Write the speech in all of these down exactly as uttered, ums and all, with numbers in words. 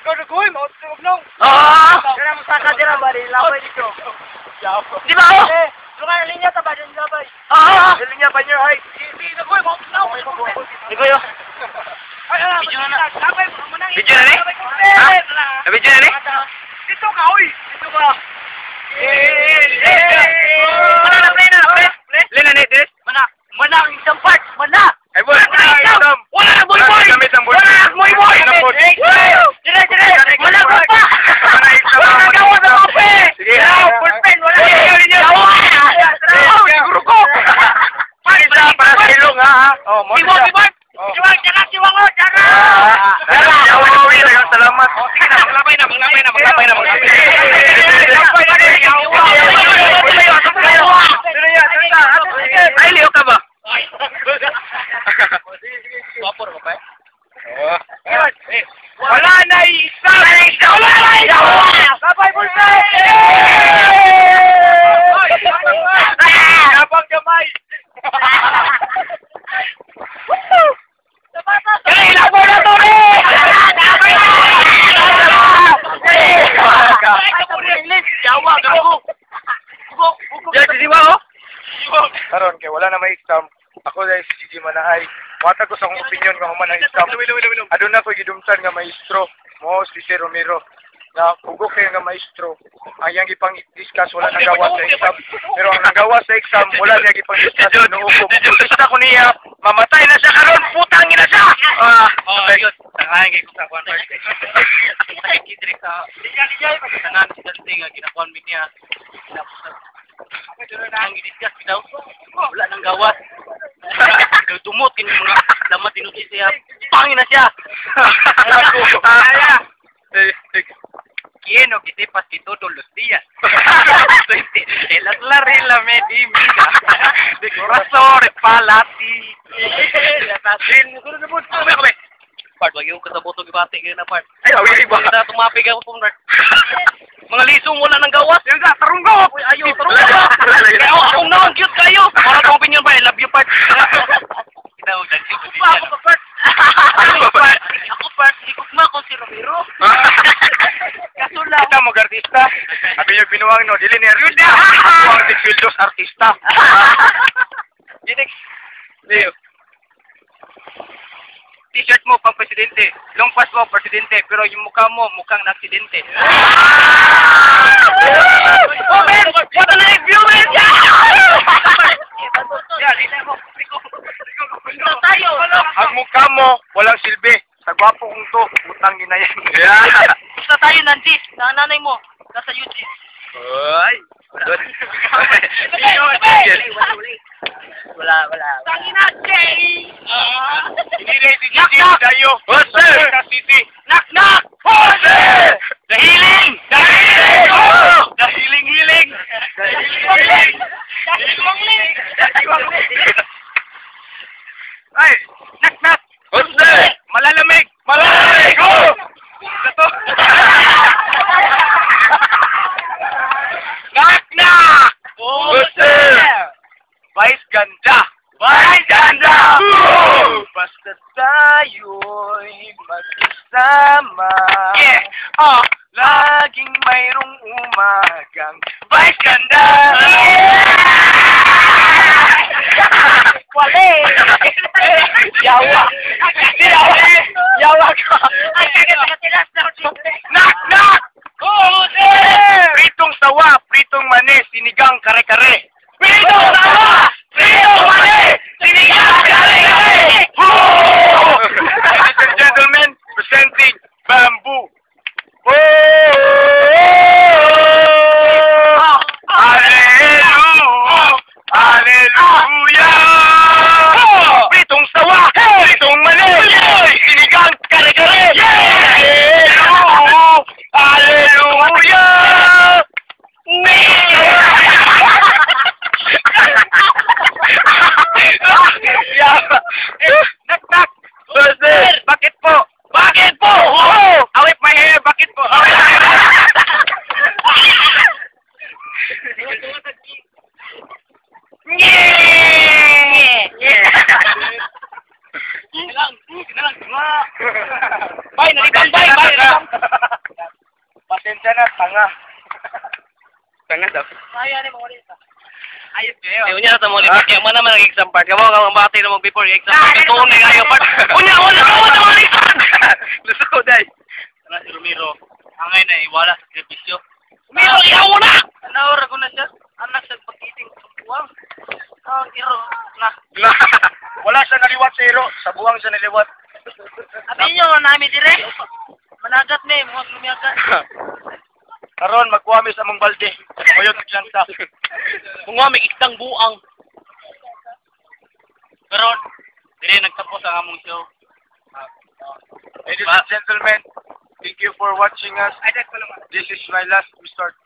Kuy, mau tulog Ah! Kaya mo saka dira ba rin labay dito. Di ba oh? Luka na linya ta ba din labay. Ah! Linya ba niyo ay? Di na kuy, mau tulog. Di ko yo. Ay, ay, video na. Labay mo mo nang. Video na ni? Ha? Video na ni? Dito ka, uy. Dito ka. Eh, eh. Mana na play na, play. Play na ni this. Mana? Mana ang isang part. Mana? Ay boy, wala isam. Wala na boy boy. Gamit ang boy. Wala boy boy. Dire dire. Wala ko pa. Wala isam. Wala gawa na ko pe. Sige. Full pen wala. Gawa. Siguro ko. Isa para sa ilong ha. Oh, mo. Siwang siwang. Siwang jangan siwang oh, jangan. Dala, yawi yawi salamat. Sige na, maglabay na, maglabay na, maglabay na, maglabay. Ay, liyo ka ba? Wapor ka ba? Wala na isa. Wala na isa. Sabay bulsa. Kapag gamay. Kaya ilabo na to rin! Jawa, gago. Yan, si Siwa, oh? Karon kay wala na may exam. Ako dahil si Gigi Manahay. Matag ko sa akong opinion nga human ang exam. Adun na ko gidumtan nga maestro. Mo si Sir Romero. Na ugok kayo nga maestro. Ang iyang ipang discuss wala nang gawa sa exam. Pero ang nagawa sa exam wala niya ipang discuss no ukom. Gusto ko niya mamatay na siya karon putang ina siya. Ah, Oh, yun. Tangayan kay ko sa kuan first. Nakikidri sa tanan si Dante nga ginakuan mi niya. Ang gidiscuss bitaw. Wala nang gawas. Tumot kini mga lamat tinuki siya. Pangin na siya. Ala. Quiero que sepas que todos los días el aclarar la medida de corazón para ti. Part, wag yung kasabot ng ibate kayo na part. Ay, awi iba. Kaya tumapig ako pong part. Mga lisong wala nang gawas. Yung ga, tarunggo! Uy, ayaw, tarunggo! Kaya akong naon, cute kayo! Para itong opinion pa, I love you part. Kita mo dyan, ako pa, ako pa part. Ako part, ako part, ikot mo ako si Romero. Kaso lang. Kita mo artista. Abi yung binuwang no, dili ni artista. Ako ang tikildos artista. Dinik. Leo. T-shirt mo pang presidente, long pass mo presidente, pero yung mukha mo mukhang na-aksidente. Oh man! What a live view man! Ang mukha mo walang silbi. Sa gwapo kong to, utang ginayan. Basta tayo Nancy, na nanay mo, nasa YouTube. Ay. Wala, wala. Tangina, Jay! Hindi na iti Gigi tayo. Jose! City. Knock, knock! Jose! Dahiling! Dahiling! Oh! Dahiling-hiling! Dahiling-hiling! Dahiling-hiling! Dahiling-hiling! Ay! Knock, knock! Jose! Malalamig! Malalamig! Oh! Ito! Knock, knock! Jose! Vice ganda! Vice ganda! Basta tayo'y magkasama. Yeah! Oh! Laging mayroong umagang Vice ganda! Wale! Yawa! Yawa! Yawa ka! Ay, kagat-katilas na ako. Knock, knock! Oh, sir! Pritong sawa, pritong mani, sinigang kare-kare. Pritong sawa! Pritong mani! Sinigang kare-kare! Ladies and gentlemen, presenting Bamboo. Oh! Hallelujah! Hallelujah! Pritong sawa, pritong mani, sinigang kare-kare. Hallelujah! Hallelujah! Nak nak. Sir, bakit po? Bakit po? Oh! na, tanga. Tanga daw. Kaya ni mo ulit. Ayos kayo. Eh, unya sa muli. Kaya mo naman ang exam part. Kaya mo nga mabati na mag-before exam part. Ito unig kayo part. Unya, wala ka, wala ka, exam! Luso ko, day. Ano si Romero? Angay na, iwala sa servisyo. Romero, iyaw mo na! Naura ko na siya. Anak sa pag-iting. Wow. Oh, iro. Na. Wala siya naliwat sa iro. Sa buwang siya naliwat. Abi nyo, nami dire. Managat me, mga lumiyagat. Karon magkuha mi sa mong balde. Mayot naglanta. Kung nga may isang buang. Pero, dire nagtapos ang among show. Ladies and gentlemen, thank you for watching us. This is my last resort.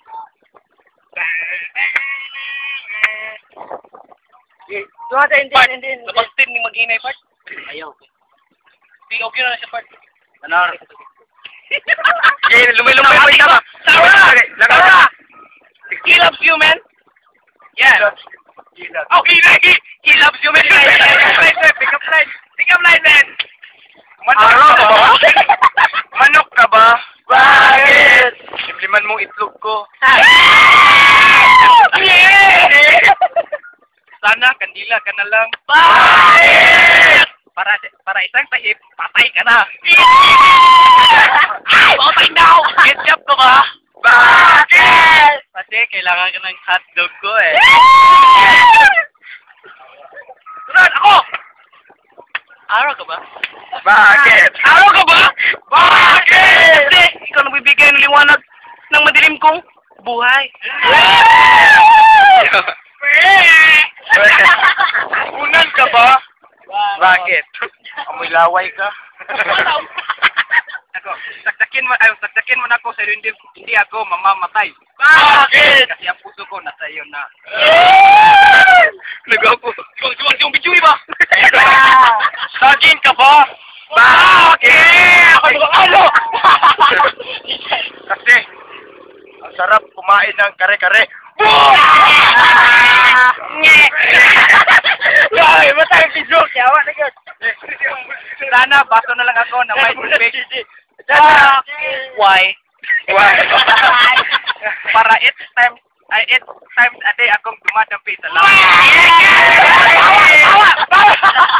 Duha ta hindi, Part, hindi, hindi. labastin ni mag-inay, Part. Ayaw. Okay, okay na na siya, Part. Anar. Okay, lumay-lumay pa siya ba? Tara! Tara! He loves you, man. Yeah. Okay, Nike. He loves you, man. Pick up line. Pick up line, man. Manok ka ba? Manok ka ba? Bakit? Simpliman mong itlog ko. Yeah! Sana, kandila ka na lang. Bakit? Para, para isang tahip, patay ka na. Patay now! Ketchup ko ba? Bakit? Kasi kailangan ka ng hotdog ko eh. Sunod, ako! Araw ka ba? Bakit? Araw ka ba? Bakit? Kasi ikaw nagbibigay ng liwanag ng madilim kong buhay. Unan ka ba? Bakit? Amoy laway ka? Ako, saksakin mo, ay, saksakin mo na ako sa iyo, hindi, hindi ako mamamatay. Bakit? Kasi ang puso ko nasa iyo na. Nag-apo. Yung, yung, yung bijuy ba? Saging ka ba? Bakit? Ano? Kasi, ang sarap kumain ng kare-kare. Ay, matay ang video, kiawa na yun. Sana, baso na lang ako na may tubig. Why? Why? Para eight times, ay eight times a day akong dumadampi sa lawa. Bawa! Bawa!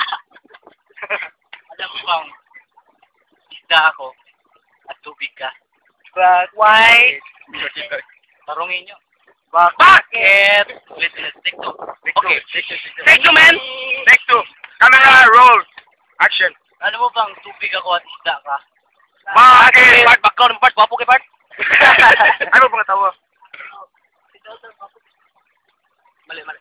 Alam mo bang, isda ako at tubig ka. But Why? Tarungin nyo. Bakit? Listen, let's take two. Okay. Take two, man! Take two. Camera, roll. Action. Ano mo bang tubig ako at isda ka? Bakit? Part, background mo, Part. Wapo kay Part. Ano pang tawa? Mali, mali.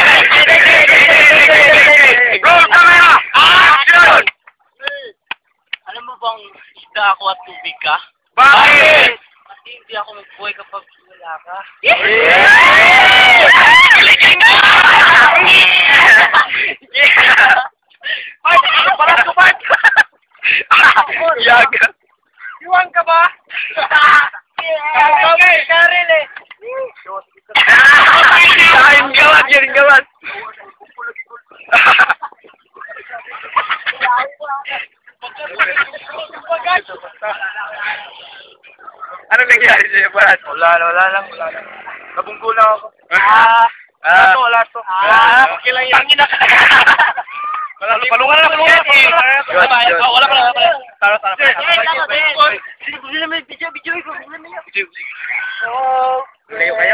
Roll camera! Action! Alam mo bang isda ako at tubig ka? Bakit? Kasi hindi ako magbuhay kapag wala ka. Part, para ko Part! Yaga. Iwan ka ba? Okay. Karil eh. Kain gawat, yan gawat. Ano nangyari sa'yo, Brad? Wala, wala lang, wala lang. Nabunggo lang ako. Ah. Wala to, wala to. Ah, okay lang yan. Tangina ka. Wala, palungan na, palungan na. Good, good. Wala pa, wala pa. Tara, tara. Sige, sige naman, video, video, video naman. Oh, layo kayo.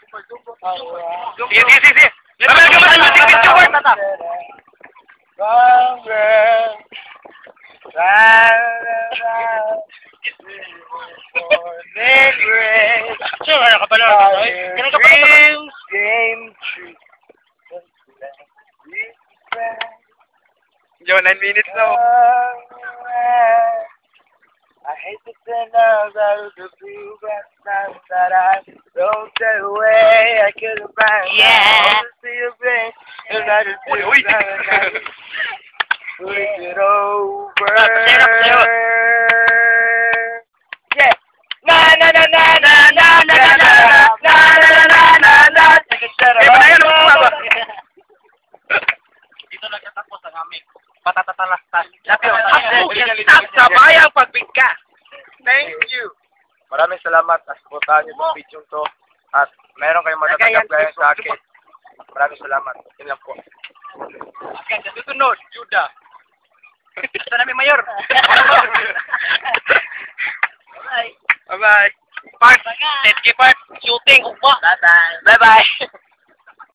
Sige, sige, sige. Mamaya ka ba sa music video, Part? Sure, kaya ka pala. Kaya ka pala. Game Yo, nine minutes now. I hate to send out out the blue but times that I don't stay away. I could have been. Yeah. See you, babe. And I just feel like push it over. Yeah. Na na na na na na na na na na na na na na. Eh, panayan mo ba? Dito nagtatapos ang aming patatatalastas. Sabayang pagbigka. Thank you. Maraming salamat at suportahan niyo itong video to. At meron kayong matatanggap gaya sa akin. Maraming salamat. Yun lang po. Hanggang sa susunod, Juda. Ito namin mayor. Bye. Bye-bye. Part, let's get part. Shooting. Bye-bye. Bye-bye.